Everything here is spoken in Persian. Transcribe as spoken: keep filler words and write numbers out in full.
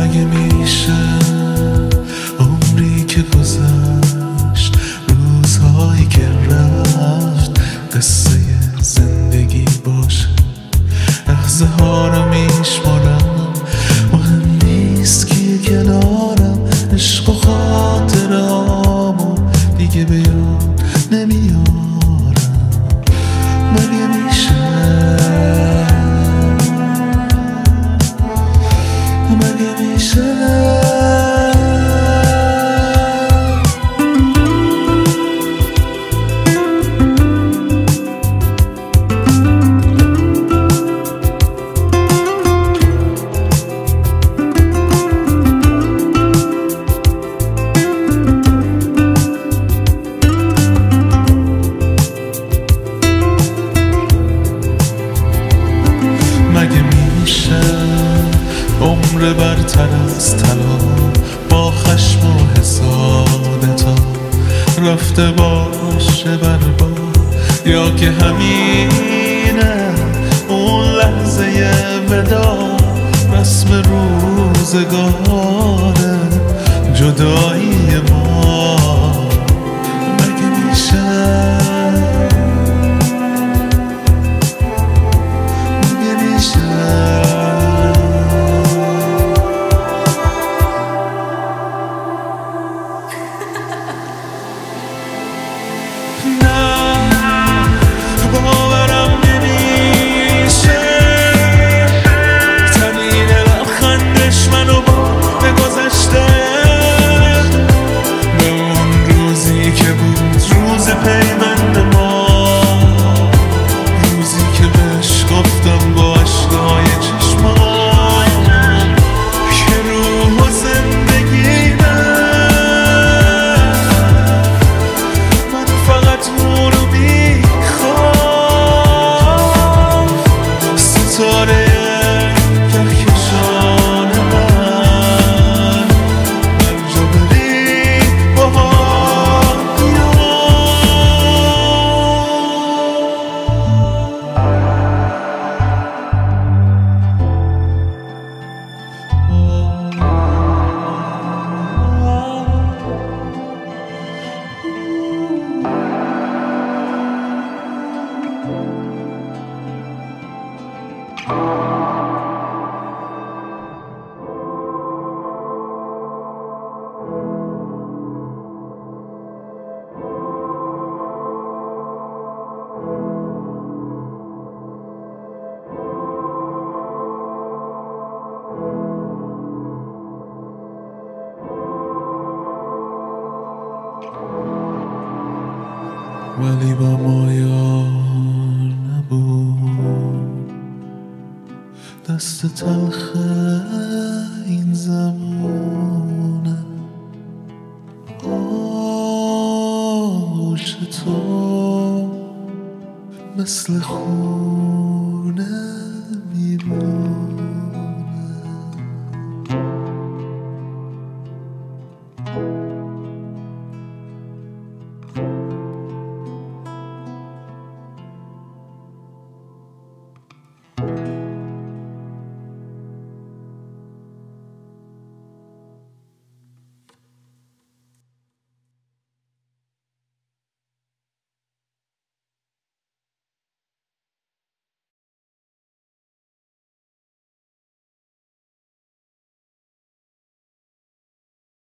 مگه میشه عمری که گذشت، روزهایی که رفت قصه زندگی باشه؟ لحظه ها رو میشمارم، مهم نیست کی کنارم، عشق و خاطرامو دیگه به یاد نمیارم. مگه میشه مگه میشه عمر برتر از طلا با خشم و حسادتا رفته باشه برباد، یا که همینه اون لحظه ودا، رسم روزگاره جدایی ما. مگه میشه مگه میشه ولی با ما یار نبود، دست تلخ این زمونه، آغوش تو مثل خونه.